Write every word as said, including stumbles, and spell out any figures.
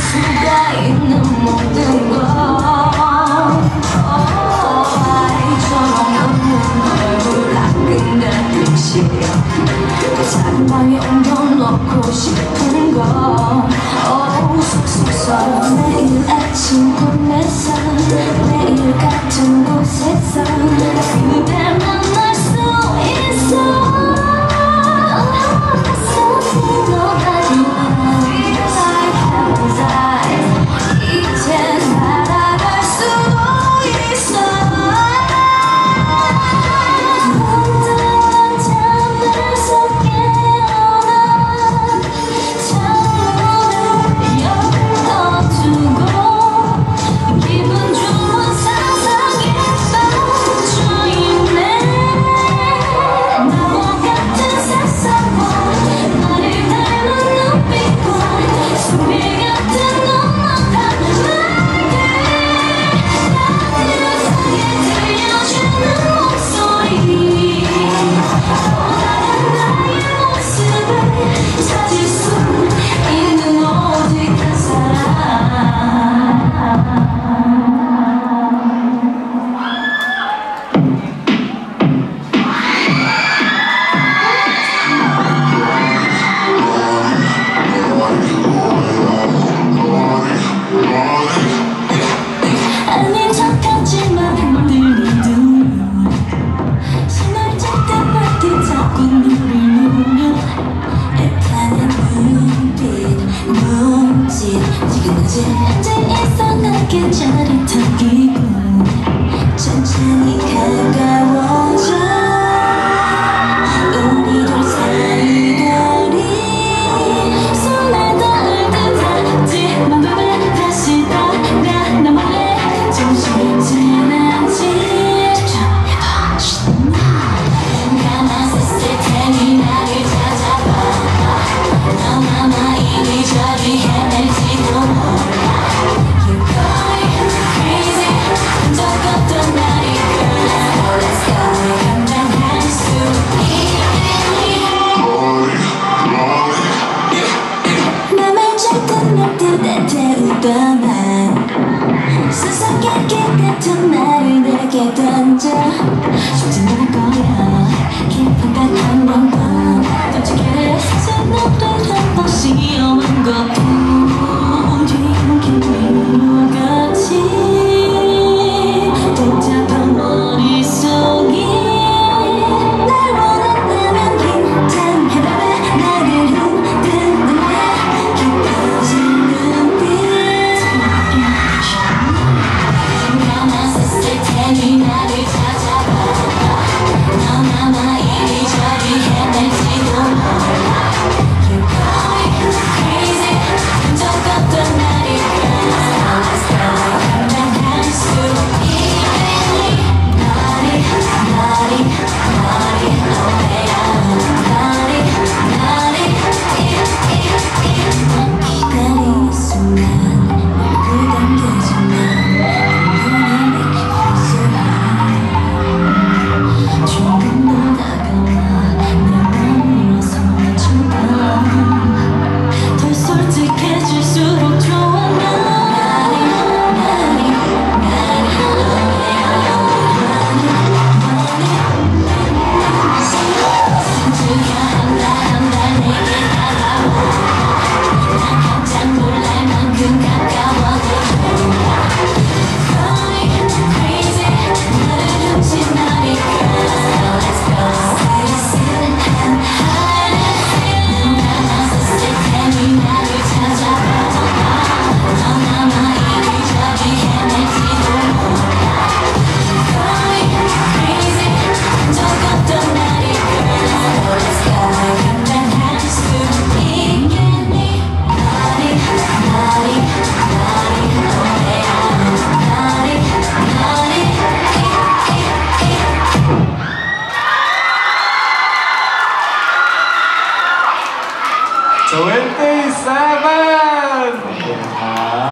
수가 있는 모든 것 아이처럼 웃는 얼굴 가끔 가끔씩 또 작은 방에 옮겨놓고 싶은 거 속속서 매일 아침 꿈에서 매일 같은 곳에서 그댈 만날 수 있어. 현재 이상하게 짜릿한 기분 천천히 가까워져 우리 둘 사이들이 손에 닿을 듯하지 맘을 다시 따라 나만의 정신 지나지 집중해봐 가만 있을 테니 나를 찾아봐 너나마 이리저리 헤맬지도 몰라. 수수께끼 같은 말을 내게 던져 쉽지 않을 거야. 깊은 듯한 원망 던지게 생각도 한 번씩 오는 것뿐 뒤엉킨 위로같이 복잡한 머릿속이 날 원한다면 힘찬 해답에 나를 흔드는 내 깊어진 눈빛 이 나를 찾아봐 너나마 이리저리 헤맬지도 몰라. You're going crazy 흔적없던 나를 감당할 수 있니. 너리 너리 너리 너야 너리 너리 기다린 순간 날 그당겨주면 조금 더 다가와 내 맘으로 손을 줘봐. 더 솔직해질수록 좋아. 나리 나리 나리 숨죽여 한 달 한 달 내게 다가와. 난 깜짝 놀랄 만큼 가까워도 좋아. Going crazy 나를 훔친 나리 twenty-seven!